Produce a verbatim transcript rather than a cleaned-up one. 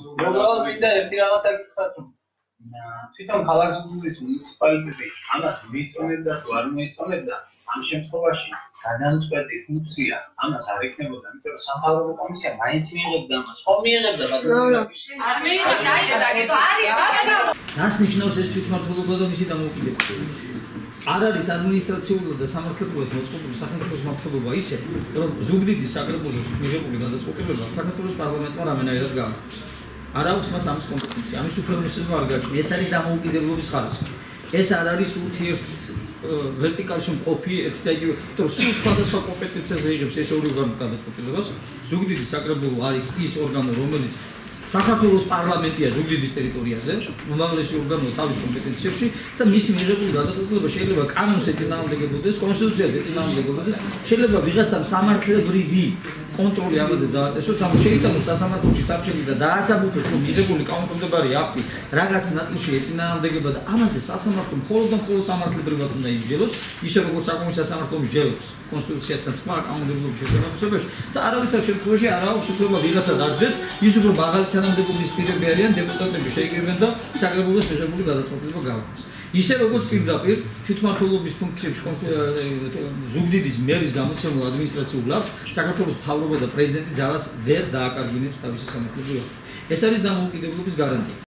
უბრალოდ მინდა ერთი რაღაცა გითხრათ, რომ თვითონ ქალაქის მუნიციპალიტეტი ამას მიწონებდა თუ არ მოიწონებდა, ამ შემთხვევაში გადამწყვეტი ფუნქცია ამას არ იქნებოდა, იმიტომ რომ სამთავრობო კომისია მაინც მიიღებდა ამას. ხო მიიღებდა ბატონო. არ მიიღებდა, აი რაგეთო არის, ბატონო. რას ნიშნავს ეს თვითმმართველობა და მისი დამოუკიდებლობა? არ არის ადმინისტრაციულად და სამართლებრივად მოწყობილი სახელმწიფოს მმართველობა ისე, რომ ზუგდიდის საკრებულოს მიღებული გადაწყვეტილება საქართველოს პარლამენტმა რამენაირად გააქვს. არ აქვს მას ამის კომპეტენცია, ამის უფლებამოსილება არ გააჩნია. ეს არის დამოუკიდებლობის ხარისხი. ეს არ არის ურთიერთ ვერტიკალში მყოფი ერთი და იგივე, იმიტომ რომ სულ სხვადასხვა კომპეტენციაზე იღებს ეს ორი ორგანო გადაწყვეტილებას. ზუგდიდის საკრებულო არის ის ორგანო, რომელიც საქართველოს პარლამენტია ზუგდიდის ტერიტორიაზე, უმაღლესი ორგანო თავის კომპეტენციებში და მის მიღებული გადაწყვეტილება შეიძლება კანონს ეწინააღმდეგებოდეს, კონსტიტუციას ეწინააღმდეგებოდეს, შეიძლება ვიღაცამ სამართლებრივი კონტროლი ამაზე დააწესოს, ანუ შეიტანოს სასამართლოში საბჭოები და დაასაბუთოს, რომ მიღებული კანონმდებლობარი აქტი რაღაც ნაწილში ეწინააღმდეგება და ამაზე სასამართლო მხოლოდ და მხოლოდ სამართლებრივად უნდა იმსჯელოს, ისე როგორც საკონი სასამართლო მსჯელობს კონსტიტუციასთან სხვა კანონმდებლობის შესაბამისობაში და არავითარ შემთხვევაში არ აქვს უფლება ვიღაცა დაждდეს, ის უფრო მაღალი თანამდებობის პირები არიან, დეპუტატები შეიკრიბნენ და საკრებულოს მიღებული გადაწყვეტილება გააქვთ. ისე როგორც პირდაპირ თვითმმართველობის ფუნქციებში ზუგდიდის მერის გამოცემულ ადმინისტრაციულ აქტს საქართველოს მთავრობა და პრეზიდენტი ძალას ვერ დააკარგინებს თავისი სამართლებრივი. ეს არის დამოუკიდებლობის გარანტია.